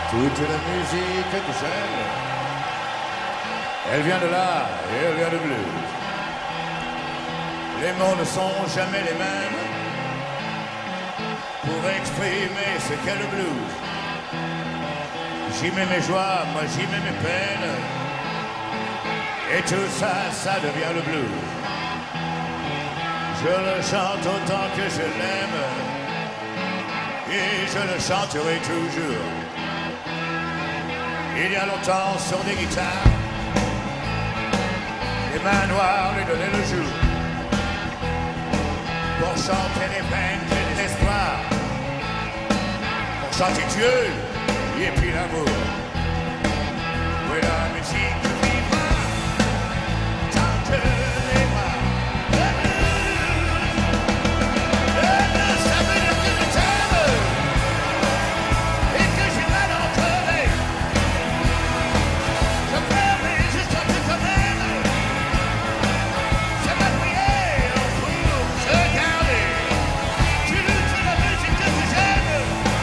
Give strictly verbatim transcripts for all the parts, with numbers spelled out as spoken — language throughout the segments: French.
Toute la musique que j'aime, elle vient de là et elle vient de blues. Les mots ne sont jamais les mêmes pour exprimer ce qu'est le blues. J'y mets mes joies, moi j'y mets mes peines, et tout ça, ça devient le blues. Je le chante autant que je l'aime, et je le chanterai toujours. Il y a longtemps sur des guitares, les mains noires lui donnaient le jour pour chanter les peines et les espoirs, pour chanter Dieu et puis l'amour. Oui, la musique vivra tant que les bras. Ça veut dire que je t'aime et que j'ai mal entendu. Je pleure mais je chante quand même. C'est ma prière pour te garder. Tu luttes la musique que j'aime.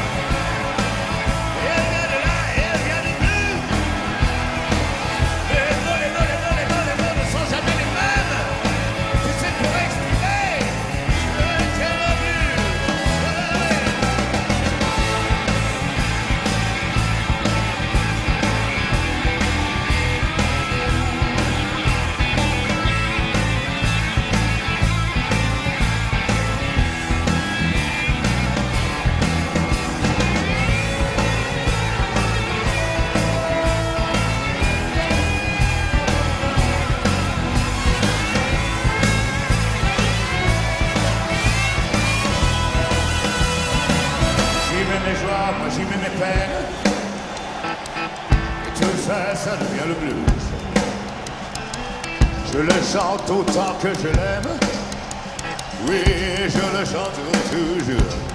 Et elle vient de là et elle vient du blues. Les mots, les mots, les mots, les mots, les mots ne sont jamais les mêmes. Tu sais pour exprimer ce qu'est le blues. J'y mets mes joies, moi j'y mets mes peines, et tout ça, ça devient le blues. Je le chante autant que je l'aime, oui, je le chanterai toujours.